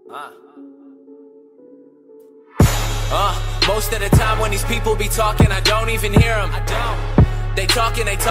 Most of the time when these people be talking, I don't even hear them. They talking,